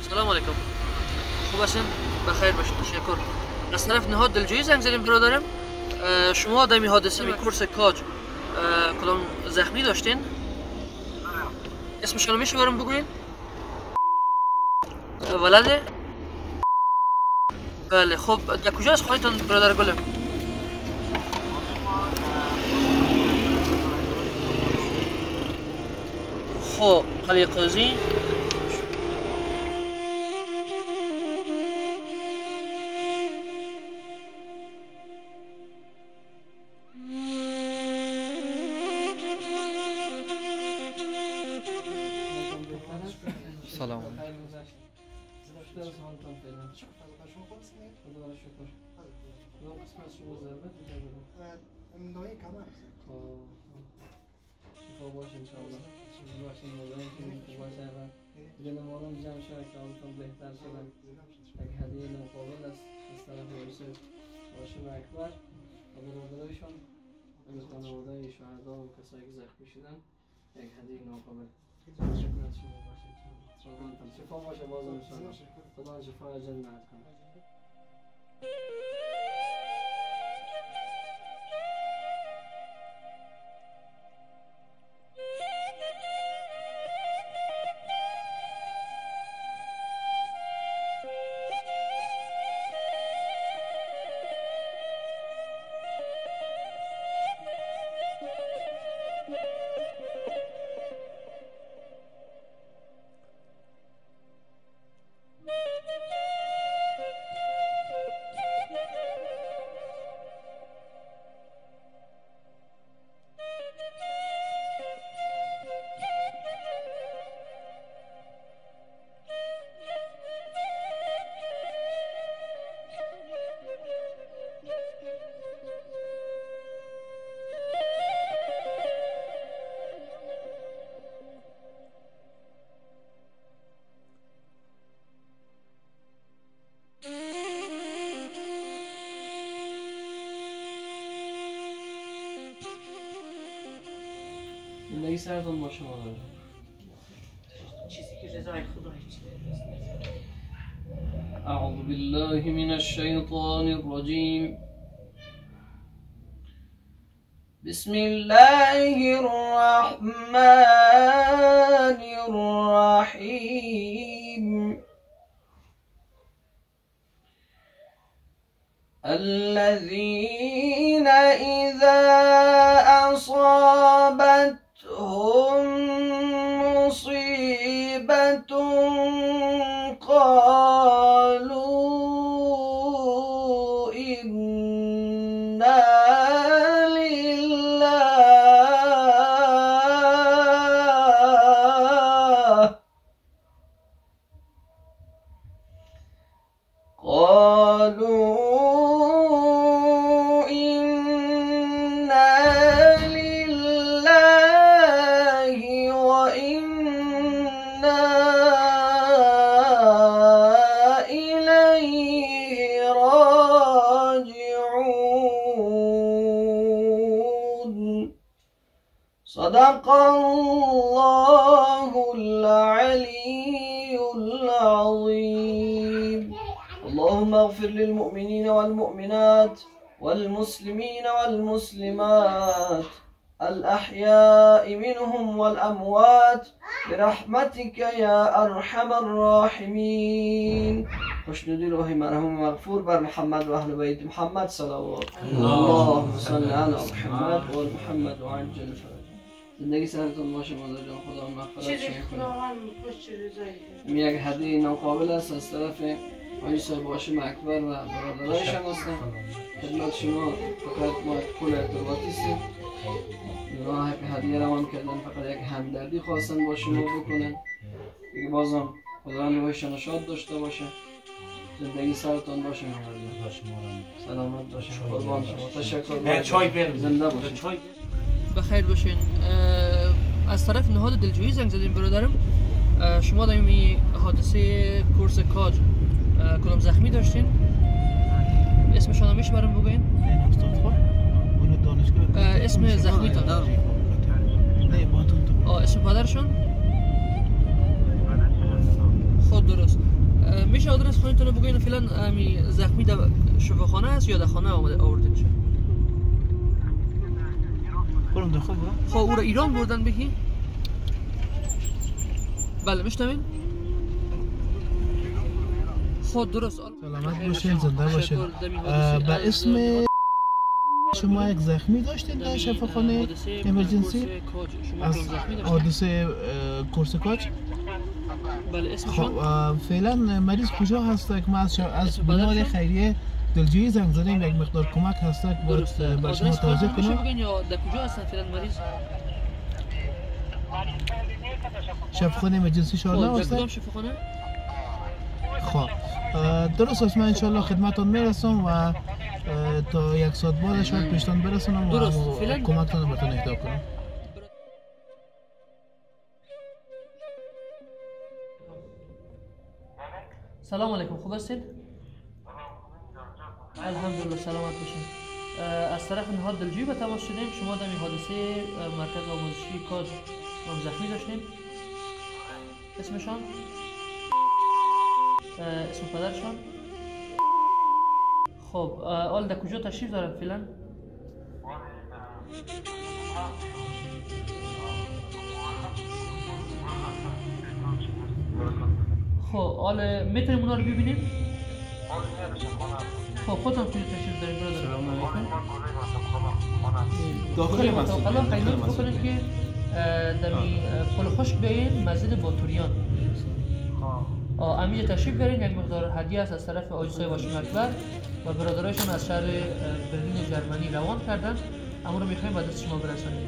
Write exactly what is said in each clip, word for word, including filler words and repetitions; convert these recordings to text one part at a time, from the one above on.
سلام علیکم. خوب هستین؟ بخیر باشین. تشکر. از طرف نهاد دلجویی زنگ زدیم برادرم. شما در این حادثه کورس کاج کدام زخمی داشتین؟ اسمش رو میشه برام بگوین؟ ولده؟ بله. خب در کجا از خواهیتان برادر گلم؟ خب قلیه قاضی سلام. شفا باشه باز انشاءالله. خدا شفای جنت کنه. زندگی سرتون باشه مادر. چیزی که رضای خدا أعوذ بالله من الشيطان الرجيم. بسم الله الرحمن الرحيم. الذين إذا أصابتهم مصيبة قالوا إنا لله قالوا صدق الله العلي العظيم. اللهم اغفر للمؤمنين والمؤمنات والمسلمين والمسلمات الأحياء منهم والأموات برحمتك يا أرحم الراحمين. خوشنودی روح مرحوم مغفور بر محمد و اهل بیت محمد صلوات. اللهم صل على محمد و محمد و عجل فرج. زندگی سرتون باشه مادر جان. خدا مغفرت شما کنه. یک هدیه ناقابل است از طرف آقای صاحب هاشم اکبر و برادرایشان هستم. خدمت شما فقط ما کل ارتباطی هستیم. راه که هدیه روان کردن فقط یک همدردی خواستن با شما بکنن. دیگه بازم خدا روحشان شاد داشته باشه. زندگی سرتون باشه مادر جان. سلامت باشه. قربان شما. تشکر. چای بیارم. زنده باشین. بخیر باشین. از طرف نهاد دلجویی زنگ زدیم برادرم. شما در این حادثه کورس کاج کدام زخمی داشتین؟ اسمشون رو میشه برام بگوین؟ اسم زخمی تا آه اسم پدرشون؟ خود درست. میشه آدرس خونتون رو بگین فعلا امی زخمی در شفاخانه است یا در خانه آمده آورده میشه؟ برم داخل برم. خب او را ایران بردن بگی؟ بله میشنوین؟ خب درست. سلامت باشین، زنده باشین. به اسم شما یک زخمی داشتین در شفاخانه امرجنسی از حادثه کورس کاج؟ بله اسمشون؟ خب فعلا مریض کجا هست که ما از از بنیاد خیریه دلجویی زنگ زدیم یک مقدار کمک هست که باید بر شما توضیح کنم. بگین یا در کجا هستن فعلا مریض؟ شفاخانه امرجنسی شارنا هستن؟ کدام شفاخانه؟ خب درست است، من انشالله خدمتتون میرسم و تا یک ساعت بعد شاید پیشتان برسونم و کمکتان رو بهتون اهدا کنم. سلام علیکم، خوب هستید؟ الحمدلله سلامت باشین. از طرف نهاد دلجویی به تماس شدیم. شما در این حادثه مرکز آموزشی کاج زخمی داشتیم. اسمشان؟ اسم پدرشان؟ خب حال در کجا تشریف دارن فعلا؟ خب حال میتونیم اونا رو ببینیم؟ خب خودتون کجا تشریف دارین برادر؟ سلام علیکم. داخل مسجد. حالا خیلی بکنیم که در پل خشک بیاین مسجد باتوریان. امیر تشریف برین، یک مقدار هدیه است از طرف آجزای واشنگتن اکبر و برادرایشان از شهر برلین جرمنی روان کردن. اما رو میخوایم به دست شما برسانیم.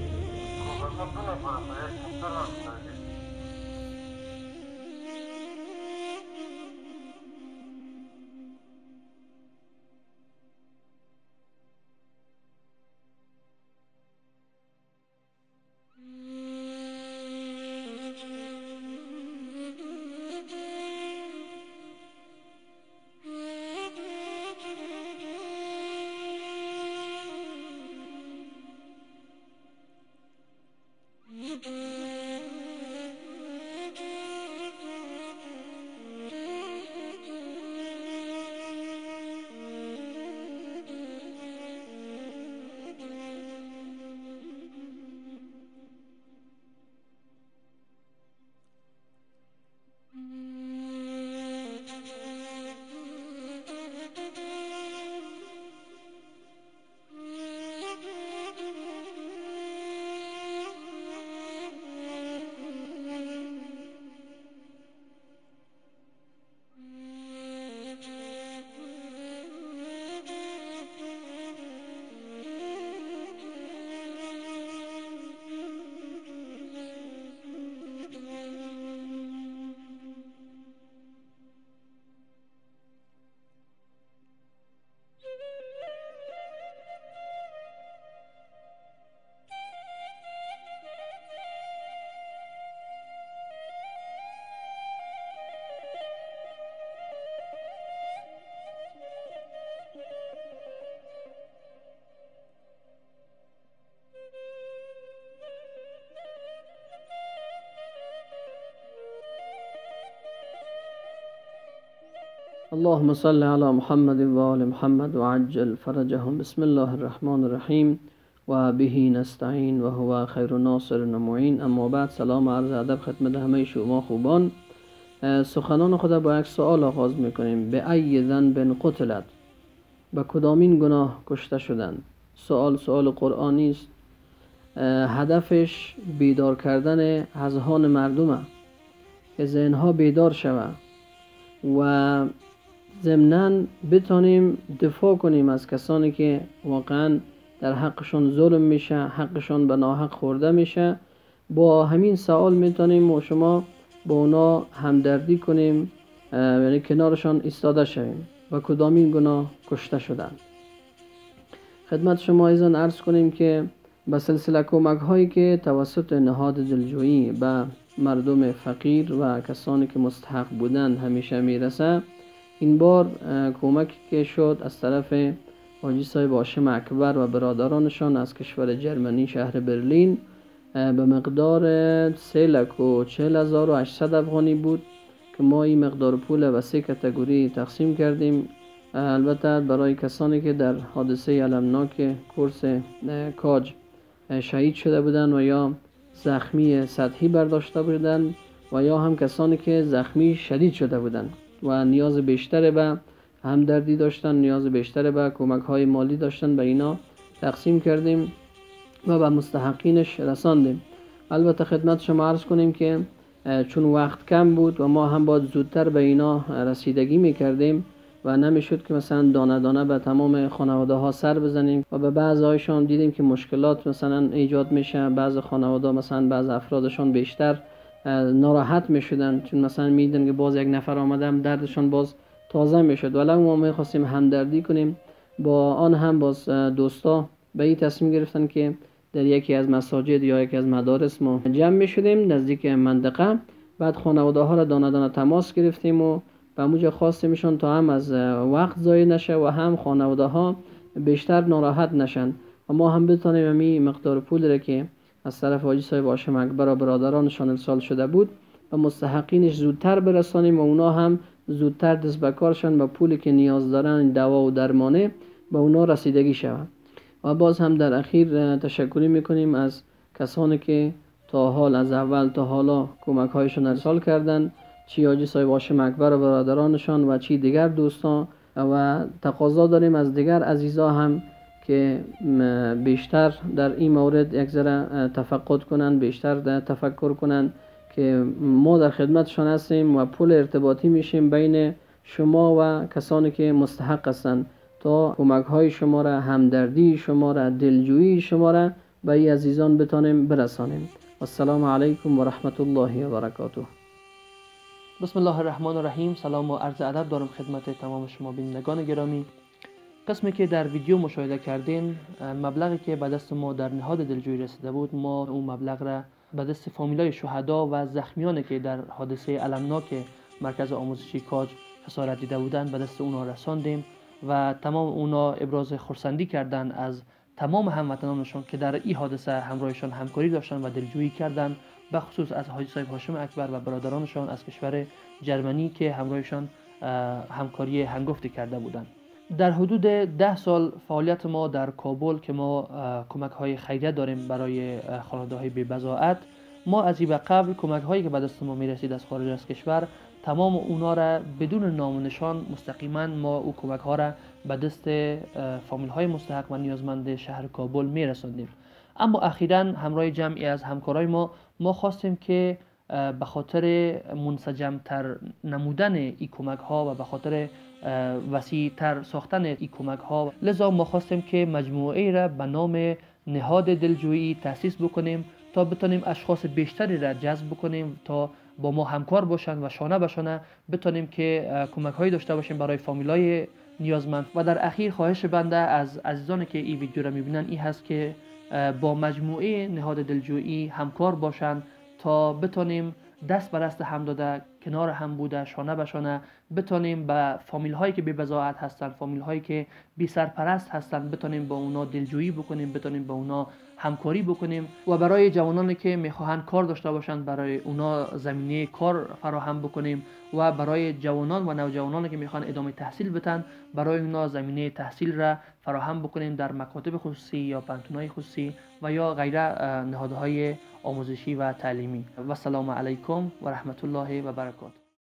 اللهم صل على محمد و آل محمد و عجل فرجهم. بسم الله الرحمن الرحیم و به نستعین و هو خیر ناصر و معین. اما بعد، سلام و عرض ادب خدمت همه شما خوبان. سخنان خود با یک سوال آغاز میکنیم. به ای ذنب قتلت، به کدامین گناه کشته شدند؟ سوال سوال قرآنی است. هدفش بیدار کردن اذهان مردمه که ذهنها بیدار شود و ضمناً بتانیم دفاع کنیم از کسانی که واقعاً در حقشون ظلم میشه، حقشون به ناحق خورده میشه. با همین سوال میتونیم و شما با اونا همدردی کنیم، یعنی کنارشان ایستاده شویم. و کدامین گناه کشته شدند؟ خدمت شما ایزان عرض کنیم که به سلسله کمک هایی که توسط نهاد دلجویی به مردم فقیر و کسانی که مستحق بودند همیشه میرسه، این بار کمکی که شد از طرف حاجی صاحب هاشم اکبر و برادرانشان از کشور جرمنی شهر برلین به مقدار سه لک و چهل هزار و هشتصد افغانی بود که ما این مقدار پول به سه کاتگوری تقسیم کردیم. البته برای کسانی که در حادثه المناک کورس کاج شهید شده بودند و یا زخمی سطحی برداشته بودند و یا هم کسانی که زخمی شدید شده بودند و نیاز بیشتر به همدردی داشتن، نیاز بیشتر به کمک های مالی داشتن، به اینا تقسیم کردیم و به مستحقینش رساندیم. البته خدمت شما عرض کنیم که چون وقت کم بود و ما هم باید زودتر به اینا رسیدگی میکردیم و نمیشد که مثلا دانه دانه به تمام خانواده ها سر بزنیم و به بعض هایشان دیدیم که مشکلات مثلا ایجاد میشه. بعض خانواده مثلا بعض افرادشان بیشتر ناراحت میشدن چون مثلا میدیدن که باز یک نفر آمدم دردشان باز تازه میشد. ولی ما میخواستیم همدردی کنیم با آن هم باز دوستا به این تصمیم گرفتن که در یکی از مساجد یا یکی از مدارس ما جمع میشدیم نزدیک منطقه. بعد خانواده ها را دانه دانه تماس گرفتیم و به موجه خواستیمشون تا هم از وقت ضایع نشه و هم خانواده ها بیشتر ناراحت نشن و ما هم بتانیم همین مقدار پول را که از طرف حاجی صاحب هاشم اکبر و برادرانشان ارسال شده بود و مستحقینش زودتر برسانیم و اونا هم زودتر دست به کارشان با پولی که نیاز دارن دوا و درمانه به اونا رسیدگی شود. و باز هم در اخیر تشکری میکنیم از کسانی که تا حال از اول تا حالا کمک هایشان ارسال کردن، چی حاجی صاحب هاشم اکبر و برادرانشان و چی دیگر دوستان. و تقاضا داریم از دیگر عزیزا هم که بیشتر در این مورد یک ذره تفقد کنند، بیشتر تفکر کنند که ما در خدمتشان هستیم و پول ارتباطی میشیم بین شما و کسانی که مستحق هستند تا کمک های شما را، همدردی شما را، دلجویی شما را به این عزیزان بتانیم برسانیم. السلام علیکم و رحمت الله و برکاته. بسم الله الرحمن الرحیم. سلام و عرض ادب دارم خدمت تمام شما بینندگان گرامی. قسمی که در ویدیو مشاهده کردین، مبلغی که به دست ما در نهاد دلجویی رسیده بود، ما اون مبلغ را به دست فامیلای شهدا و زخمیانی که در حادثه المناک مرکز آموزشی کاج خسارت دیده بودند به دست اونا رساندیم و تمام اونا ابراز خرسندی کردند از تمام هموطنانشون که در این حادثه همراهشان همکاری داشتن و دلجویی کردند، به خصوص از حاجی صاحب هاشم اکبر و برادرانشان از کشور جرمنی که همراهشان همکاری هنگفتی کرده بودند. در حدود ده سال فعالیت ما در کابل که ما کمک های خیریه داریم برای خانواده های بی بضاعت، ما از این به قبل کمک هایی که به دست ما می رسید از خارج از کشور، تمام اونا را بدون نام و نشان مستقیما ما او کمک ها را به دست فامیل های مستحق و نیازمند شهر کابل می رساندیم. اما اخیراً همراه جمعی از همکارای ما ما خواستیم که به خاطر منسجم تر نمودن این کمک ها و به خاطر وسیع تر ساختن این کمک ها، لذا ما خواستیم که مجموعه را به نام نهاد دلجویی تأسیس بکنیم تا بتونیم اشخاص بیشتری را جذب بکنیم تا با ما همکار باشند و شانه به شانه بتونیم که کمک هایی داشته باشیم برای فامیلای نیازمند. و در اخیر خواهش بنده از عزیزانی که این ویدیو را میبینن این هست که با مجموعه نهاد دلجویی همکار باشند تا بتونیم دست به دست هم داده، کنار هم بوده، شانه به شانه بتونیم به فامیل هایی که بی بضاعت هستن، فامیل هایی که بی سرپرست هستن، بتونیم با اونا دلجویی بکنیم، بتونیم با اونا همکاری بکنیم و برای جوانانی که میخواهند کار داشته باشند برای اونا زمینه کار فراهم بکنیم و برای جوانان و نوجوانانی که میخوان ادامه تحصیل بدن برای اونا زمینه تحصیل را فراهم بکنیم در مکاتب خصوصی یا پانتونای خصوصی و یا غیره نهادهای آموزشی و تعلیمی. و السلام علیکم و رحمت الله و برکاته.